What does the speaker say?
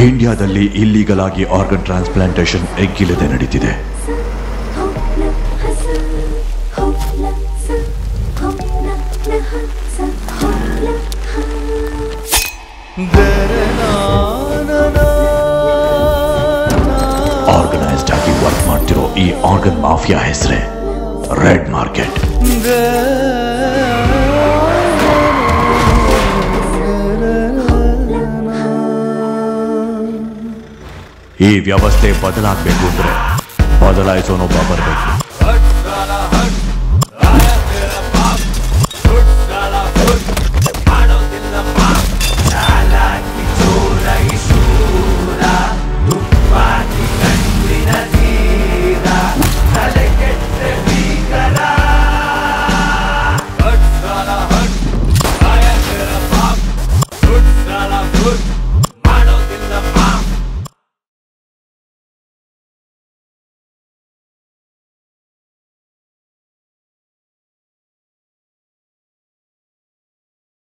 ಇಂಡಿಯಾದಲ್ಲಿ ಇಲ್ಲೀಗಲ್ ಆಗಿ organ transplantation ಎಗ್ಗಿಲ್ಲದೆ ನಡೀತಿದೆ. ಆರ್ಗನೈಸ್ಡ್ ಆಗಿ ವರ್ಕ್ ಮಾಡ್ತಿರೋ ಈ ಆರ್ಗನ್ ಮಾಫಿಯಾ ಹೆಸರೇ ರೆಡ್ ಮಾರ್ಕೆಟ್. ಈ ವ್ಯವಸ್ಥೆ ಬದಲಾಗಬೇಕು ಅಂದ್ರೆ ಬದಲಾಯಿಸೋನೊಬ್ಬ ಬರಬೇಕು.